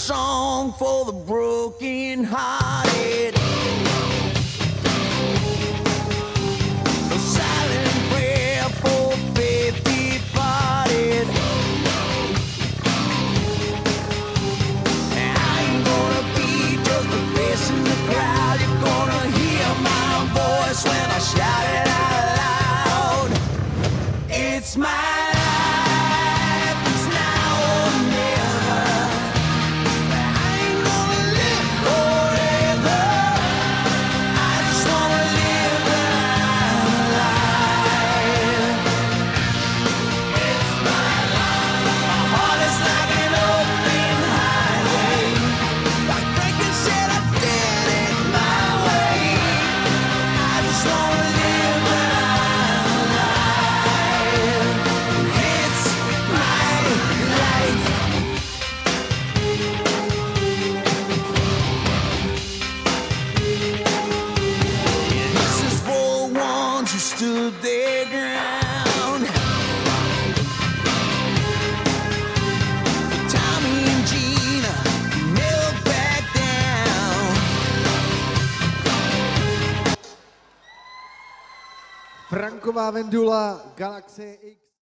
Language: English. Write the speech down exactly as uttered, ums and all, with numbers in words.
song for the broken-hearted. A silent prayer for faith departed. And I ain't gonna be just a face in the crowd. You're gonna hear my voice when I shout it out loud. It's my life, it's now or never. I ain't gonna live forever. I just wanna live life. It's my life. My heart is like an open highway. Like Franklin said, I did it my way. I just wanna live life. It's my life. This is for the ones who stood their ground. For Tommy and Gina, who never back down. Franková Vendula, Galaxie X.